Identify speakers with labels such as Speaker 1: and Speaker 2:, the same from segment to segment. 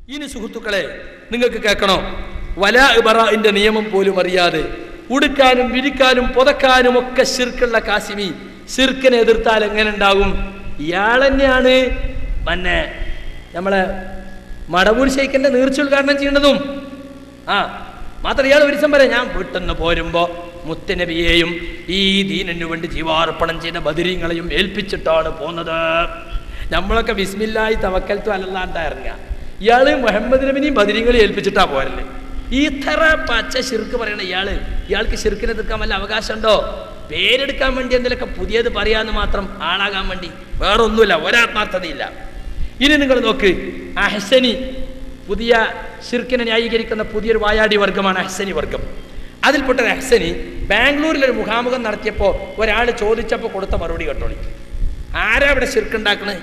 Speaker 1: ഇനി സുഹൃത്തുക്കളെ നിങ്ങൾക്ക് കേൾക്കണോ, വലാ ഇബറാഇന്റെ നിയമം പോലും അറിയാതെ ഉടുക്കാനും വിരിക്കാനും പുതക്കാനും ഒക്കെ ശിർക്കുള്ള കാസിമി ശിർക്കിനെ എതിർത്താൽ എങ്ങനെ ഉണ്ടാകും? ഇയാൾ തന്നെയാണ് പിന്നെ നമ്മളെ മടവൂർ ശൈഖിന്റെ നീർച്ചുദ്ഘാടനം ചെയ്യേണ്ടതും. മാത്രം ഇയാൾ ഒരു ദിവസം പറയാം, ഞാൻ വീട്ടിൽ നിന്ന് പോരുമ്പോൾ മുത്തനബിയെയും ഈ ദീനിനു വേണ്ടി ജീവാർപ്പണം ചെയ്ത ബദരീങ്ങളെയും ഏൽപ്പിച്ചിട്ടാണ് പോകുന്നത്. നമ്മളൊക്കെ ബിസ്മില്ലാഹി തവക്കൽതു അലല്ലാഹ് ഇറങ്ങുക. ഇയാള് മുഹമ്മദ് നബിനെയും ബദരീങ്ങളെയും ഏൽപ്പിച്ചിട്ടാ പോരല്ലേ? ഇത്ര പച്ച ശിർക്ക് പറയണ ഇയാൾക്ക് ശിർക്കിനെ എതിർക്കാൻ വല്ല അവകാശമുണ്ടോ? പേരെടുക്കാൻ വേണ്ടി എന്തെങ്കിലുമൊക്കെ പുതിയത് പറയാന്ന് മാത്രം, ആളാകാൻ വേണ്ടി, വേറെ ഒന്നുമില്ല, ഒരാത്മാർത്ഥതയില്ല. ഇനി നിങ്ങൾ നോക്ക്, അഹ്സനി പുതിയ ശിർക്കിനെ ന്യായീകരിക്കുന്ന പുതിയൊരു വായാടി വർഗമാണ് അഹ്സനി വർഗം. അതിൽപ്പെട്ട അഹ്സനി ബാംഗ്ലൂരിലൊരു മുഖാമുഖം നടത്തിയപ്പോൾ ഒരാൾ ചോദിച്ചപ്പോൾ കൊടുത്ത മറുപടി കേട്ടോളി. ആരാ ഇവിടെ ശിർക്കുണ്ടാക്കണേ?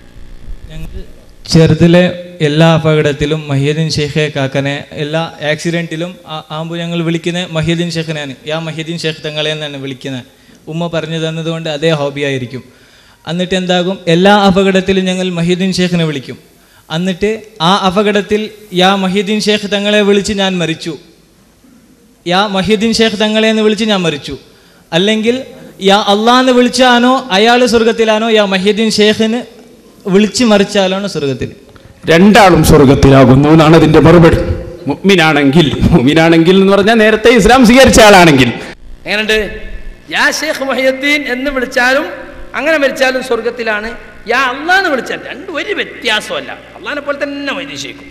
Speaker 2: ചെറുതിലെ എല്ലാ അപകടത്തിലും മഹിയുദ്ദീൻ ഷെയ്ഖെ കാക്കനെ, എല്ലാ ആക്സിഡൻറ്റിലും ആകുമ്പോൾ ഞങ്ങൾ വിളിക്കുന്നത് മഹിയുദ്ദീൻ ഷെയ്ഖിനെയാണ്. യാ മഹിയുദ്ദീൻ ഷെയ്ഖ് തങ്ങളെ എന്നാണ് വിളിക്കുന്നത്. ഉമ്മ പറഞ്ഞു തന്നതുകൊണ്ട് അതേ ഹോബിയായിരിക്കും. എന്നിട്ട് എന്താകും, എല്ലാ അപകടത്തിലും ഞങ്ങൾ മഹിയുദ്ദീൻ ഷെയ്ഖിനെ വിളിക്കും. എന്നിട്ട് ആ അപകടത്തിൽ യാ മഹിയുദ്ദീൻ ഷെയ്ഖ് തങ്ങളെ വിളിച്ച് ഞാൻ മരിച്ചു, യാ മഹിയുദ്ദീൻ ഷെയ്ഖ് തങ്ങളെ എന്ന് വിളിച്ച് ഞാൻ മരിച്ചു. അല്ലെങ്കിൽ യാ അള്ളാന്ന് വിളിച്ചാനോ അയാൾ സ്വർഗത്തിലാണോ, യാ മഹിയുദ്ദീൻ ഷെയ്ഖിന് വിളിച്ച് മറിച്ചാലാണോ സ്വർഗത്തിൽ?
Speaker 3: രണ്ടാളും സ്വർഗത്തിലാകുന്നു എന്നാണ് അതിന്റെ മറുപടി. മുഅ്മിനാണെങ്കിൽ എന്ന് പറഞ്ഞാൽ നേരത്തെ ഇസ്ലാം സ്വീകരിച്ച ആളാണെങ്കിൽ
Speaker 1: എങ്ങനെയുണ്ട്? യാ ഷെയ്ഖ് മഹിയുദ്ദീൻ എന്ന് വിളിച്ചാലും അങ്ങനെ മരിച്ചാലും സ്വർഗത്തിലാണ്. യാ അള്ളാന്ന് വിളിച്ചാൽ രണ്ടും ഒരു വ്യത്യാസമല്ല, അള്ളാഹിനെ പോലെ തന്നെ വൈദിശിക്കും.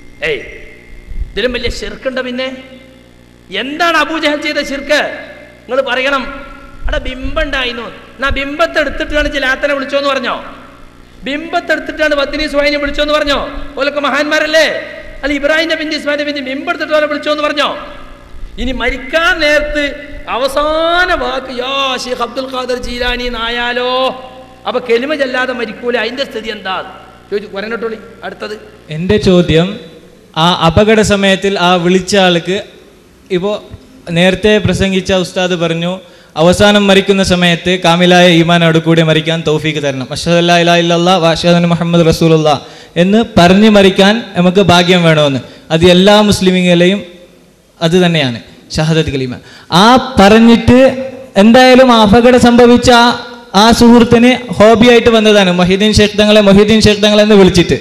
Speaker 1: ഇതിലും വലിയ ശിർക്കുണ്ട്. പിന്നെ എന്താണ് അബൂജഹൽ ചെയ്ത ശിർക്ക്? നിങ്ങൾ പറയണം. അവിടെ ബിംബുണ്ടായിരുന്നു, എന്നാ ബിംബത്തെടുത്തിട്ടാണ് ജിലാത്തനെ വിളിച്ചോന്ന് പറഞ്ഞോ? ബിംബത്തെടുത്തിട്ടാണ് ബദ്നി സുഹൈനെ വിളിച്ചോന്ന് പറഞ്ഞോ? ഓലൊക്കെ മഹാന്മാരല്ലേ? അല്ല ഇബ്രാഹിം നബിന്റെ ഇസ്മായിൽ നബിന്റെ ബിംബെടുത്തിട്ട് ഓലെ വിളിച്ചോന്ന് പറഞ്ഞോ? ഇനി മരിക്കാൻ നേരത്ത് അവസാന വാക്ക് യാ ശൈഖ് അബ്ദുൽ ഖാദർ ജീലാനി എന്നായാലോ അപ്പൊ കെലിമ ചെല്ലാതെ മരിക്കൂല, അതിന്റെ സ്ഥിതി എന്താ ചോദിച്ചു പറഞ്ഞോട്ടോളി. അടുത്തത്
Speaker 2: എൻ്റെ ചോദ്യം, ആ അപകട സമയത്തിൽ ആ വിളിച്ച ആൾക്ക്, ഇപ്പോൾ നേരത്തെ പ്രസംഗിച്ച ഉസ്താദ് പറഞ്ഞു അവസാനം മരിക്കുന്ന സമയത്ത് കാമിലായ ഈമാനോട് കൂടി മരിക്കാൻ തൗഫീക്ക് തരണം, അഷ്ഹദു അല്ലാ ഇലാഹ ഇല്ലല്ലാഹ് വ അഷ്ഹദു അന്ന മുഹമ്മദ് റസൂലുള്ളാഹ് എന്ന് പറഞ്ഞ് മരിക്കാൻ നമുക്ക് ഭാഗ്യം വേണമെന്ന്. അത് എല്ലാ മുസ്ലിമീങ്ങളെയും അത് തന്നെയാണ് ഷഹാദത്ത് കലിമ. ആ പറഞ്ഞിട്ട് എന്തായാലും അപകടം സംഭവിച്ച ആ സുഹൃത്തിന് ഹോബിയായിട്ട് വന്നതാണ് മൊഹീദ്ദീൻ ഷെയ്ഖ് തങ്ങളെ എന്ന് വിളിച്ചിട്ട്.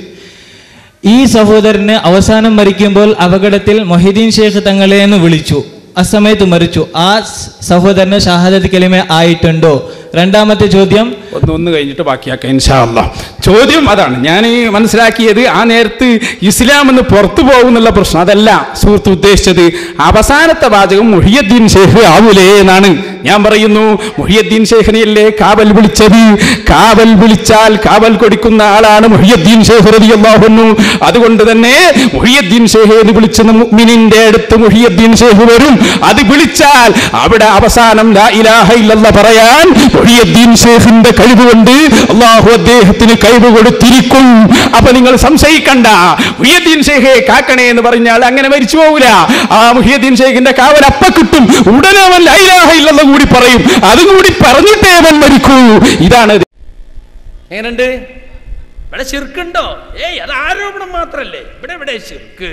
Speaker 2: ഈ സഹോദരന് അവസാനം മരിക്കുമ്പോൾ അപകടത്തിൽ മൊഹീദ്ദീൻ ഷെയ്ഖ് തങ്ങളെ എന്ന് വിളിച്ചു, ആ സമയത്ത് മരിച്ചു. ആ സഹോദരന് ഷഹാദത്ത് കലിമ ആയിട്ടുണ്ടോ? രണ്ടാമത്തെ ചോദ്യം
Speaker 3: ഒന്ന് കഴിഞ്ഞിട്ട് ബാക്കിയാക്കാം ഇൻഷാ അല്ലാഹ്. ചോദ്യം അതാണ് ഞാൻ മനസ്സിലാക്കിയത്. ആ നേരത്ത് ഇസ്ലാം എന്ന് പുറത്തു പോകുന്നുള്ള പ്രശ്നം അതല്ല സുഹൃത്ത് ഉദ്ദേശിച്ചത്. അവസാനത്തെ വാചകം മുഹിയുദ്ദീൻ ഷെയ്ഖ് ആവൂലേ എന്നാണ് ഞാൻ പറയുന്നു. മുഹിയുദ്ദീൻ ഷെയ്ഖിനെയല്ലേ കാവൽ വിളിച്ചത്? കാവൽ വിളിച്ചാൽ കാവൽ കൊടുക്കുന്ന ആളാണ് മുഹിയുദ്ദീൻ ഷെയ്ഖ് റളിയല്ലാഹു അൻഹു. അതുകൊണ്ട് തന്നെ മുഹിയുദ്ദീൻ ഷെയ്ഖ് എന്ന് വിളിച്ച മുഅ്മിനിന്റെ അടുത്ത് മുഹിയുദ്ദീൻ ഷെയ്ഖ് വരും. അത് വിളിച്ചാൽ അവിടെ അവസാനം ലാ ഇലാഹ ഇല്ലല്ലാഹ് പറയാൻ മുഹിയുദ്ദീൻ ഷെയ്ഖിന്റെ കഴിവ് കൊണ്ട് അല്ലാഹു അദ്ദേഹത്തിന് കഴിവ് കൊടുത്തിരിക്കും. അപ്പൊ നിങ്ങൾ സംശയിക്കണ്ട. മുഹിയുദ്ദീൻ ഷെയ്ഖെ കാക്കണേ എന്ന് പറഞ്ഞാൽ അങ്ങനെ മരിച്ചു പോകൂല. ആ മുഹിയുദ്ദീൻ ഷെയ്ഖിന്റെ കാവൽ അപ്പ കിട്ടും. ഉടനെ അവൻ ലാ ഇലാഹ ഇല്ലല്ലാഹ് കൂടി പറയും. അതും കൂടി പറഞ്ഞിട്ടേ അവൻ മരിക്കൂ. ഇതാണ്.
Speaker 1: എങ്ങനെയുണ്ട്? ഇവിടെ ശിർക്കുണ്ടോ? അത് ആരോപണം മാത്രല്ലേ. ഇവിടെ ശിർക്ക്.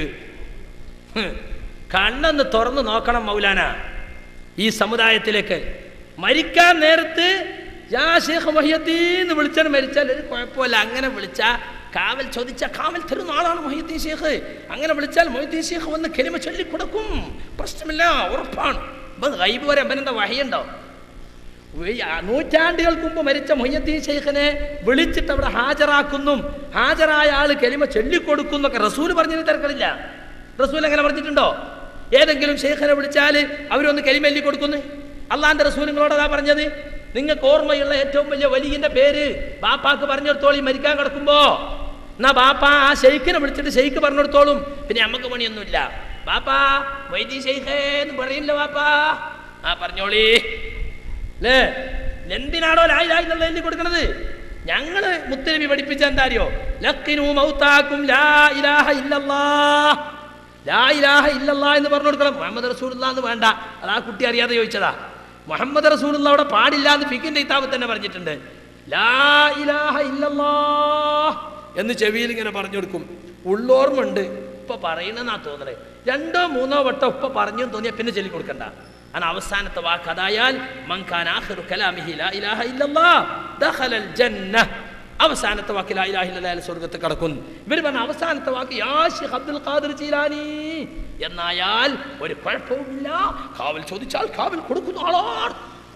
Speaker 1: കണ്ണൊന്ന് തുറന്നു നോക്കണം മൗലാന. ഈ സമുദായത്തിലേക്ക് മരിക്കാൻ നേരത്ത് യാ ഷെയ്ഖ് മുഹിയുദ്ദീൻ എന്ന് വിളിച്ചാൽ മരിച്ചാൽ ഒരു കുഴപ്പമില്ല. അങ്ങനെ വിളിച്ചാൽ കാവൽ ചോദിച്ചാൽ കാവൽ തരുന്ന ആളാണ് മുഹിയുദ്ദീൻ ഷെയ്ഖ്. അങ്ങനെ വിളിച്ചാൽ മുഹിയുദ്ദീൻ ഷെയ്ഖ് വന്ന് കലിമ ചൊല്ലിക്കൊടുക്കും, പ്രശ്നമില്ല, ഉറപ്പാണ്. ഗൈബ് വരെ അമ്പനെന്താ വഹയുണ്ടോ? നൂറ്റാണ്ടുകൾക്ക് മുമ്പ് മരിച്ച മുഹിയുദ്ദീൻ ഷെയ്ഖിനെ വിളിച്ചിട്ട് അവിടെ ഹാജരാക്കുന്നു. ഹാജരായ ആള് കലിമ ചൊല്ലിക്കൊടുക്കുന്നൊക്കെ റസൂൽ പറഞ്ഞതിന് തിരക്കില്ല. റസൂൽ എങ്ങനെ പറഞ്ഞിട്ടുണ്ടോ? ഏതെങ്കിലും ഷെയ്ഖിനെ വിളിച്ചാൽ അവരൊന്ന് കലിമ എല്ലി കൊടുക്കുന്നു. അള്ളാന്റെ റസൂൽ നിങ്ങളോട് അതാ പറഞ്ഞത്. നിങ്ങൾക്ക് ഓർമ്മയുള്ള ഏറ്റവും വലിയ വലിയന്റെ പേര് ബാപ്പാക്ക് പറഞ്ഞെടുത്തോളി മരിക്കാൻ കിടക്കുമ്പോ. എന്നാ ബാപ്പ ആ ഷെയ്ഖിനെ വിളിച്ചിട്ട് ഷെയ്ഖ് പറഞ്ഞെടുത്തോളും. പിന്നെ നമുക്ക് പണിയൊന്നുമില്ല. ബാപ്പാ വൈദ്യ ഷെയ്ഖേ എന്ന് പറയില്ല ബാപ്പാ. പറഞ്ഞോളി അല്ലേ? എന്തിനാണോ ലാ ഇലാഹ ഇല്ലല്ലാഹ് എഴുതി കൊടുക്കണത്? ഞങ്ങള് മുത്തനബി പഠിപ്പിച്ച എന്താ അറിയോ? ലഖിനു മൗതാക്കും ലാ ഇലാഹ ഇല്ലല്ലാഹ്, ലാ ഇലാഹ ഇല്ലല്ലാഹ് എന്ന് പറഞ്ഞു കൊടുക്കണം. മുഹമ്മദ് റസൂലുള്ളാഹ് എന്ന് വേണ്ട. അത് ആ കുട്ടി അറിയാതെ ചോദിച്ചതാ. മുഹമ്മദ് റസൂലുള്ളാഹ് അവിടെ പാടില്ല എന്ന് ഫിഖിന്റെ കിതാബിൽ തന്നെ പറഞ്ഞിട്ടുണ്ട്. ലാ ഇലാഹ ഇല്ലല്ലാഹ് എന്ന് ചെവിയിൽ ഇങ്ങനെ പറഞ്ഞു കൊടുക്കും. ഉള്ളോർമുണ്ട്, ഇപ്പൊ പറയണെന്നാ തോന്നണേ. 2 or 3 വട്ടം ഇപ്പൊ പറഞ്ഞു തോന്നിയാൽ പിന്നെ ചൊല്ലി കൊടുക്കണ്ട. അതാണ് അവസാനത്തെ വാക്ക്. അതായാൽ മൻ കാന ആഖിറു കലാമിഹി ലാ ഇലാഹ ഇല്ലല്ലാഹ് ദഖലൽ ജന്ന. അവസാനത്തെ വാക്ക് ലാ ഇലാഹ ഇല്ലല്ലാഹ് സ്വർഗ്ഗത്തിൽ കടക്കും. ഇവർ പറഞ്ഞ അവസാനത്തെ വാക്ക് യാ ശൈഖ് അബ്ദുൽ ഖാദിർ ജീലാനി എന്നായാൽ ഒരു കുഴപ്പവുമില്ല. കാവൽ ചോദിച്ചാൽ കാവൽ കൊടുക്കുന്ന ആളാണ്.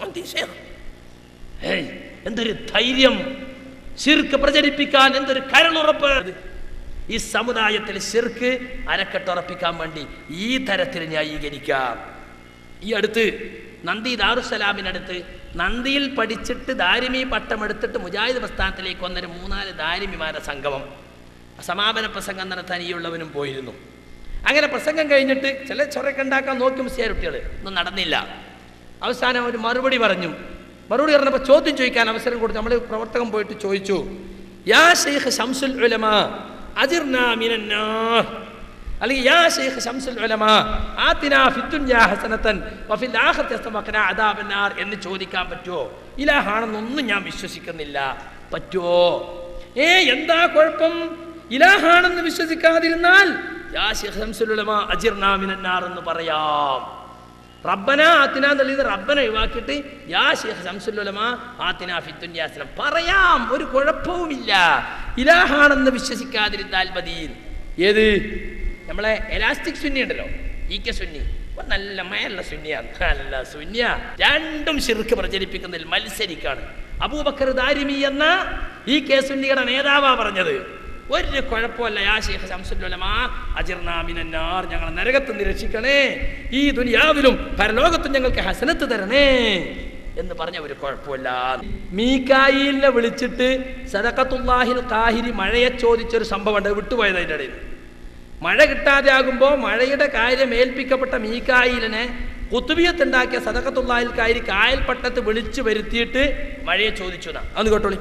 Speaker 1: എന്തൊരു ധൈര്യം! ശിർക്ക് പ്രചരിപ്പിക്കാൻ എന്തൊരു കരളുറപ്പ്! ഈ സമുദായത്തിൽ ശിർക്ക് അരക്കെട്ടുറപ്പിക്കാൻ വേണ്ടി ഈ തരത്തിൽ ന്യായീകരിക്കാം. ഈ അടുത്ത് നന്ദി ദാറുസലാമിനടുത്ത് നന്ദിയിൽ പഠിച്ചിട്ട് ദാരിമി പട്ടം എടുത്തിട്ട് മുജാഹിദ് പ്രസ്ഥാനത്തിലേക്ക് വന്നൊരു 3-4 ദാരിമിമാരുടെ സംഗമം സമാപന പ്രസംഗം നടത്താൻ ഈ ഉള്ളവനും പോയിരുന്നു. അങ്ങനെ പ്രസംഗം കഴിഞ്ഞിട്ട് ചില ചൊറയൊക്കെ ഉണ്ടാക്കാൻ നോക്കി മുസ്ലിയാർ കുട്ടികൾ, ഒന്നും നടന്നില്ല. അവസാനം ഒരു മറുപടി പറഞ്ഞു. മറുപടി പറഞ്ഞപ്പോൾ ചോദ്യം ചോദിക്കാൻ അവസരം കൊടുത്തു. നമ്മൾ പ്രവർത്തകൻ പോയിട്ട് ചോദിച്ചു, യാ ശൈഖ് ശംസുൽ ഉലമാ അജിർനാ മിനന്നാർ, അല്ലെങ്കിൽ യാ ശൈഖ് ശംസുൽ ഉലമാ ആതിനാ ഫിദ്ദുനിയാ ഹസനതൻ വഫിൽ ആഖിറതി വഖിനാ അദാബന്നാർ എന്ന് ചോദിക്കാൻ പറ്റുമോ? ഇലാഹാണെന്നൊന്നും ഞാൻ വിശ്വസിക്കുന്നില്ല, പറ്റുമോ? എന്താ കുഴപ്പം? ഇലാഹാണെന്ന് വിശ്വസിക്കാതിരുന്നാൽ യാ ശൈഖ് ശംസുൽ ഉലമാ അജിർനാ മിനന്നാർ എന്ന് പറയാം. റബ്ബന ആതിനാ എന്നുള്ളത് റബ്ബന ഒഴിവാക്കിയിട്ട് യാ ശൈഖ് ശംസുൽ ഉലമാ ആതിനാ ഫിദ്ദുനിയാ ഹസന പറയാം, ഒരു കുഴപ്പവുമില്ല. ഇലാഹാണെന്ന് വിശ്വസിക്കാതിരുന്നാൽ മതി. ഏത്? നമ്മളെ എലാസ്റ്റിക് സുന്നി ഉണ്ടല്ലോ, ഈക്ക സുന്നി, നല്ല മയുള്ള സുന്നിയാണ്, നല്ല സുന്നിയ. രണ്ടും ശിർക്ക് പ്രചരിപ്പിക്കുന്നതിൽ മത്സരിക്കാണ്. അബൂബക്കർ ദാരിമി എന്ന ഈ കെ സുന്നിയുടെ നേതാവാ പറഞ്ഞത്, ഒരു കുഴപ്പമല്ല യാ ശൈഖ് ശംസുൽ ഉലമാ അജിർനാ മിനന്നാർ, ഞങ്ങളെ നരകത്ത് നിന്ന് രക്ഷിക്കണേ, ഈ ദുനിയാവിലും പരലോകത്തും ഞങ്ങൾക്ക് ഹസനത്ത് തരണേ എന്ന് പറഞ്ഞ ഒരു കുഴപ്പമില്ല. മീകായിലിനെ വിളിച്ചിട്ട് സദഖത്തുല്ലാഹിൽ ഖാഹിരി മഴയെ ചോദിച്ചൊരു സംഭവം ഉണ്ട്, വിട്ടുപോയത്. അതിൻ്റെ ഇടയിൽ മഴ കിട്ടാതെ ആകുമ്പോൾ മഴയുടെ കാര്യം ഏൽപ്പിക്കപ്പെട്ട മീകായിലിനെ കുത്തുബിയത്തുണ്ടാക്കിയ സദഖത്തുല്ലാഹിൽ ഖാഹിരി കായൽപ്പട്ടത്ത് വിളിച്ചു വരുത്തിയിട്ട് മഴയെ ചോദിച്ചു. അന്ന് കേട്ടോളി.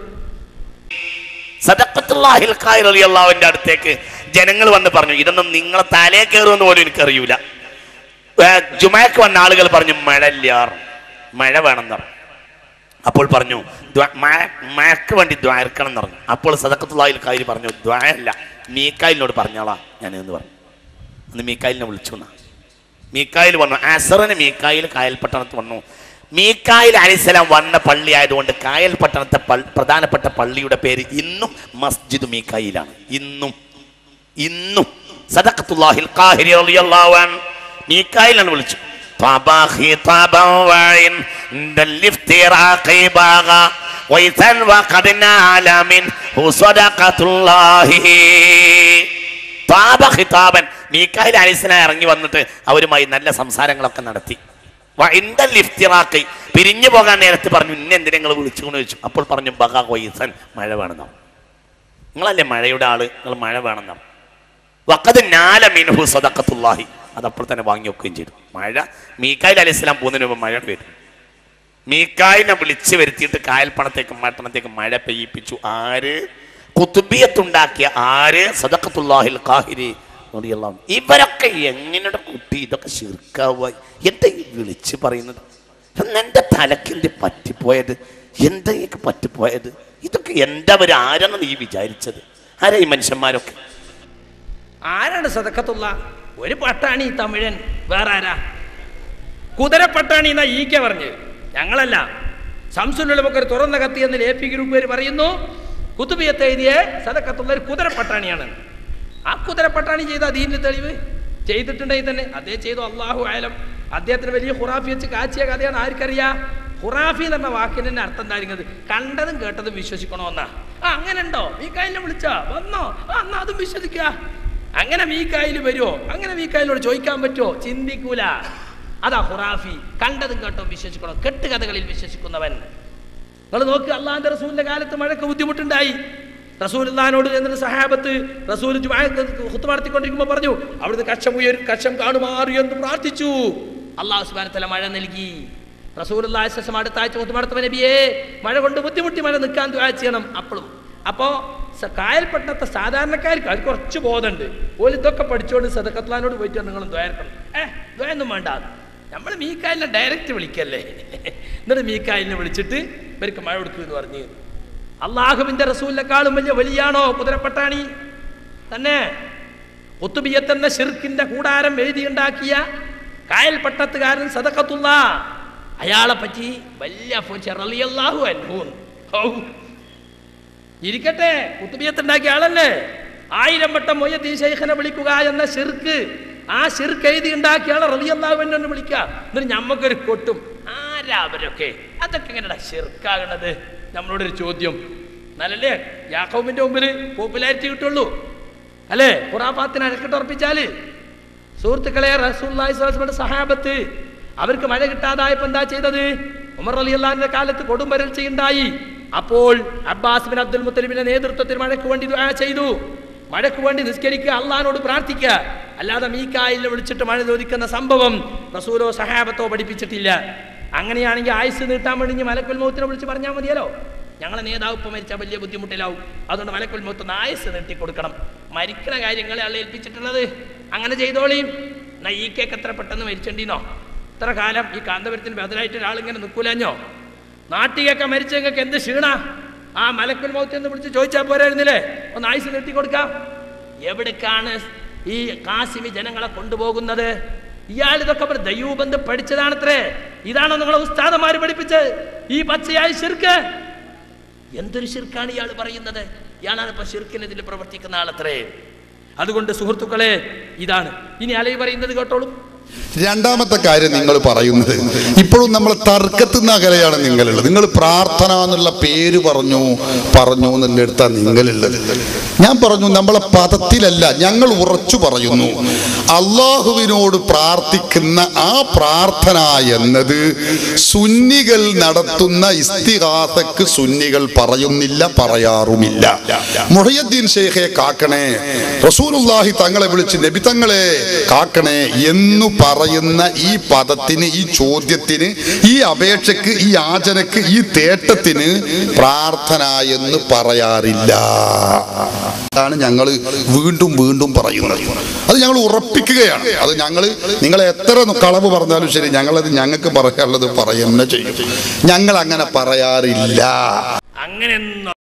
Speaker 4: സദഖത്തുല്ലാഹിൽ ഖാഹിർ റളിയല്ലാഹുവിന്റെ അടുത്തേക്ക് ജനങ്ങൾ വന്ന് പറഞ്ഞു, ഇതൊന്നും നിങ്ങളെ തലേ കയറുമെന്ന് പോലും എനിക്കറിയൂല. ജുമഅക്ക് വന്ന ആളുകൾ പറഞ്ഞു മഴ വേണമെന്ന് പറഞ്ഞു. അപ്പോൾ പറഞ്ഞു മഴക്ക് വേണ്ടി ദ്വാരക്കണം എന്ന് പറഞ്ഞു. അപ്പോൾ സദഖത്തുല്ലാഹിൽ ഖാഹിർ പറഞ്ഞു, ദ്വായല്ല, മീക്കായിലിനോട് പറഞ്ഞോളാ ഞാൻ എന്ന് പറഞ്ഞു. അന്ന് മീക്കായിലിനെ വിളിച്ചു. മീക്കായിൽ വന്നു. അസറിന് മീക്കായിൽ കായൽപട്ടണത്ത് വന്നു. മീക്കായിൽ അലൈഹിസ്സലാം വന്ന പള്ളി ആയതുകൊണ്ട് കായൽപട്ടണത്തെ പ്രധാനപ്പെട്ട പള്ളിയുടെ പേര് ഇന്നും മസ്ജിദ് മീക്കായിലാണ്. ഇന്നും സദഖത്തുല്ലാഹിൽ ഖാഹിരി റളിയല്ലാഹു അൻഹു മീക്കായിലാണ് വിളിച്ചു. മീക്കായിൽ അലൈഹിസ്സലാം ഇറങ്ങി വന്നിട്ട് അവരുമായി നല്ല സംസാരങ്ങളൊക്കെ നടത്തി. പിരിഞ്ഞു പോകാൻ നേരത്ത് പറഞ്ഞു, ഇന്ന എന്തിനാ നിങ്ങൾ വിളിച്ചുകൊണ്ട് ചോദിച്ചു. അപ്പോൾ പറഞ്ഞു ബഗ കൊയ്സൻ, മഴ വേണമെന്നാ. നിങ്ങളല്ലേ മഴയുടെ ആള്, നിങ്ങൾ മഴ വേണമെന്നാ. വഖദ് നാല മിൻഹു സദഖത്തുല്ലാഹി, അതപ്പോൾ തന്നെ വാങ്ങി വെക്കുകയും ചെയ്തു. മഴ മീക്കായിൽ അലൈഹിസ്സലാം പോകുന്നതിന് മുമ്പ് മഴ വരും. മീക്കായിലിനെ വിളിച്ചു വരുത്തിയിട്ട് കായൽപ്പണത്തേക്കും മഴ പെയ്യിപ്പിച്ചു. ആര്? കുത്തുബിയത്തുണ്ടാക്കിയ ആര്? സദഖത്തുല്ലാഹിൽ ഖാഹിരി. ഇവരൊക്കെ എങ്ങനെ കുട്ടി ഇതൊക്കെ ശിർക്കാവുക? എന്താ ഈ വിളിച്ച് പറയുന്നത്? എൻ്റെ തലക്കെന്ത് പറ്റിപ്പോയത്? എന്താ എനിക്ക് പറ്റിപ്പോയത്? ഇതൊക്കെ എന്താ ആരാണ് നീ വിചാരിച്ചത്? ആരാ ഈ മനുഷ്യന്മാരൊക്കെ?
Speaker 1: ആരാണ് സദഖത്തുള്ള? ഒരു പട്ടാണി തമിഴൻ, വേറെ ആരാ? കുതിരപ്പട്ടാണി എന്നാ ഈക്ക പറഞ്ഞ്, ഞങ്ങളല്ല. ശംസുൽ ഉലമക്ക് ഒരു തുറന്ന കത്തി എന്ന് ലേപി ഗ്രൂപ്പ് പേര് പറയുന്നു. കുത്തുബിയത്ത് എഴുതിയ സദഖത്തുള്ള ഒരു കുതിരപ്പട്ടാണിയാണ്. ആ കുതിരപ്പട്ടാണി ചെയ്ത ദീനിന്റെ തെളിവ് ചെയ്തിട്ടുണ്ടെങ്കിൽ തന്നെ അദ്ദേഹം ചെയ്തു, അള്ളാഹു ആലം. അദ്ദേഹത്തിന് വലിയ ഖുറാഫി വെച്ച് കാച്ചിയ കഥയാണ്. ആർക്കറിയാം? ഖുറാഫി എന്ന് പറഞ്ഞ വാക്കിന് തന്നെ അർത്ഥം എന്തായിരുന്നത്? കണ്ടതും കേട്ടതും വിശ്വസിക്കണമെന്നാ. അങ്ങനെ ഉണ്ടോ? മീക്കായിലിനെ വിളിച്ചാ വന്നോ? എന്നാ അതും വിശ്വസിക്കുക. അങ്ങനെ മീക്കായിൽ വരുമോ? അങ്ങനെ മീക്കായിലോട് ചോദിക്കാൻ പറ്റുമോ? ചിന്തിക്കൂല. അതാ ഖുറാഫി. കണ്ടതും കേട്ടോ വിശ്വസിക്കണം, കെട്ടുകഥകളിൽ വിശ്വസിക്കുന്നവൻ. നിങ്ങൾ നോക്ക്, അള്ളാഹിന്റെ റസൂലിന്റെ കാലത്ത് മഴയ്ക്ക് ബുദ്ധിമുട്ടുണ്ടായി. റസൂലുള്ളാഹിനോട് എന്നിട്ട് സഹാബത്ത് റസൂൽ ഖുത്ബ നടത്തിക്കൊണ്ടിരിക്കുമ്പോൾ പറഞ്ഞു, അവിടുന്ന് കക്ഷം കാണുമാറു എന്ന് പ്രാർത്ഥിച്ചു. അള്ളാഹു സുബ്ഹാനഹു വ തആല മഴ നൽകി. റസൂലുള്ളാഹി സ്വല്ലല്ലാഹു അലൈഹി വസല്ലം അടുത്ത ആഴ്ച ഖുത്ബ നടത്തുമ്പോൾ നബിയേ, മഴ കൊണ്ട് ബുദ്ധിമുട്ടി, മഴ നിൽക്കാൻ ദുആ ചെയ്യണം. അപ്പോൾ കായൽപ്പട്ടണത്തെ സാധാരണക്കാർക്ക് അത് കുറച്ച് ബോധമുണ്ട്. ഓല് ഇതൊക്കെ പഠിച്ചുകൊണ്ട് സദഖത്തുല്ലാഹിനോട് പോയിട്ട് നിങ്ങളും ദ്വാരക്കണം. ദ്വായൊന്നും വേണ്ട, നമ്മൾ മീക്കായിലിനെ ഡയറക്റ്റ് വിളിക്കല്ലേ. എന്നിട്ട് മീക്കായിലിനെ വിളിച്ചിട്ട് ഇവർക്ക് മഴ കൊടുക്കുമെന്ന് പറഞ്ഞു. അള്ളാഹുവിന്റെ റസൂലിനെക്കാളും വലിയ വലിയാണോ കുതിരപ്പട്ടാണി? തന്നെ കുത്തുബിയത്ത് എന്ന ഷിർക്കിന്റെ കൂടാരം എഴുതിയുണ്ടാക്കിയ കായൽ പട്ടത്തുകാരൻ സദഖത്തുള്ള അയാളെ പറ്റി വലിയ റളിയല്ലാഹു അൻഹു ഇരിക്കട്ടെ, കുത്തുബിയത്ത് ഉണ്ടാക്കിയ ആളല്ലേ. 1000 വട്ടം മൊയ്യദ്ദീൻ ശൈഖിനെ വിളിക്കുക എന്ന ഷിർക്ക്, ആ ഷിർക്ക് എഴുതി ഉണ്ടാക്കിയ ആളെ റളിയല്ലാഹു അൻഹു എന്ന് വിളിക്കുക. എന്നിട്ട് ഞമ്മക്കൊരു കൊട്ടും. ആരാ അവരൊക്കെ? അതൊക്കെ എങ്ങനെയാ ഷിർക്കാകണത്? നമ്മളോടൊരു ചോദ്യം. നല്ലല്ലേ യാക്കോബിന്റെ മുമ്പിൽ പോപ്പുലാരിറ്റി കിട്ടുള്ളൂ അല്ലേ? ഖുറാഫാത്തിനെ അരക്കിട്ടുറപ്പിച്ചാല്. സുഹൃത്തുക്കളെ, റസൂലുള്ളാഹി സ്വല്ലല്ലാഹു അലൈഹി വസല്ലം സഹാബത്ത് അവർക്ക് മഴ കിട്ടാതായപ്പോൾ എന്താ ചെയ്തത്? ഉമർ റളിയല്ലാഹുവിന്റെ കാലത്ത് കൊടും വരൾച്ചയുണ്ടായി. അപ്പോൾ അബ്ബാസ് ബിൻ അബ്ദുൽ മുത്തലിബിന്റെ നേതൃത്വത്തിൽ മഴയ്ക്ക് വേണ്ടി ദുആ ചെയ്തു. മഴയ്ക്ക് വേണ്ടി നിസ്കരിക്കുക, അള്ളാഹിനോട് പ്രാർത്ഥിക്കുക. അല്ലാതെ മീകായിലിനെ വിളിച്ചിട്ട് മഴ ചോദിക്കുന്ന സംഭവം റസൂലോ സഹാബത്തോ പഠിപ്പിച്ചിട്ടില്ല. അങ്ങനെയാണെങ്കിൽ ആയുസ് നീട്ടാൻ വേണ്ടി മലക്കുൽ മൗത്തിനെ വിളിച്ച് പറഞ്ഞാൽ മതിയല്ലോ. ഞങ്ങളെ നേതാവ് ഇപ്പം മരിച്ചാൽ വലിയ ബുദ്ധിമുട്ടിലാവും, അതുകൊണ്ട് മലക്കുൽ മൗത്ത് ആയുസ് നീട്ടി കൊടുക്കണം. മരിക്കുന്ന കാര്യങ്ങളെ ആളെ ഏൽപ്പിച്ചിട്ടുള്ളത്. അങ്ങനെ ചെയ്തോളിയും. എന്നാ ഈ കേക്ക് എത്ര പെട്ടെന്ന് മരിച്ചേണ്ടിന്നോ? ഇത്ര കാലം ഈ കാന്തപുരത്തിന് ബദലായിട്ട് ഒരാളിങ്ങനെ നിൽക്കൂലഞ്ഞോ? നാട്ടികയൊക്കെ മരിച്ചെങ്കിൽ എന്ത് ക്ഷീണ? ആ മലക്കുൽ മൗത്ത് എന്ന് വിളിച്ച് ചോദിച്ചാൽ പോരായിരുന്നില്ലേ? ഒന്ന് ആയുസ് നീട്ടി കൊടുക്കാം. എവിടേക്കാണ് ഈ കാസിമി ജനങ്ങളെ കൊണ്ടുപോകുന്നത്? ഇയാൾ ഇതൊക്കെ ദൈവബന്ധം പഠിച്ചതാണത്രേ. ഇതാണോ നിങ്ങളെ ഉസ്താദന്മാർ പഠിപ്പിച്ചത്? ഈ പച്ചയായ ഷിർക്ക്. എന്തൊരു ഷിർക്കാണ് ഇയാൾ പറയുന്നത്? ഇയാളാണ് ഇപ്പൊ ഷിർക്കിനെതിൽ പ്രവർത്തിക്കുന്ന ആളത്രേ. അതുകൊണ്ട് സുഹൃത്തുക്കളെ, ഇതാണ്. ഇനി അലൈ പറയുന്നത് കേട്ടോളൂ.
Speaker 5: രണ്ടാമത്തെ കാര്യം നിങ്ങൾ പറയുന്നത്, ഇപ്പോഴും നമ്മൾ തർക്കത്തുന്ന അകലെയാണ് നിങ്ങളുള്ളത്. നിങ്ങൾ പ്രാർത്ഥന എന്നുള്ള പേര് പറഞ്ഞു എന്നുള്ള എടുത്താണ് നിങ്ങളുള്ളത്. ഞാൻ പറഞ്ഞു നമ്മളെ പദത്തിലല്ല, ഞങ്ങൾ ഉറച്ചു പറയുന്നു. അള്ളാഹുവിനോട് പ്രാർത്ഥിക്കുന്ന ആ പ്രാർത്ഥന എന്നത് സുന്നികൾ നടത്തുന്ന ഇസ്തിഗാസക്ക് സുന്നികൾ പറയുന്നില്ല, പറയാറുമില്ല. മുഹയ്യദ്ദീൻ ശൈഖെ കാക്കണേ, റസൂലുള്ളാഹി തങ്ങളെ വിളിച്ച് നബി തങ്ങളെ കാക്കണേ എന്നു പറയുന്ന ഈ പദത്തിന്, ഈ ചോദ്യത്തിന്, ഈ അപേക്ഷക്ക്, ഈ യാചനക്ക്, ഈ തേട്ടത്തിന് പ്രാർത്ഥന എന്ന് പറയാറില്ല. അതാണ് ഞങ്ങൾ വീണ്ടും വീണ്ടും പറയുന്നത്. അത് ഞങ്ങൾ ഉറപ്പിക്കുകയാണ്. അത് നിങ്ങൾ എത്ര കളവ് പറഞ്ഞാലും ശരി, ഞങ്ങളത് ഞങ്ങൾക്ക് പറയാനുള്ളത് പറയുന്ന ചെയ്യും. ഞങ്ങൾ അങ്ങനെ പറയാറില്ല.
Speaker 1: അങ്ങനെ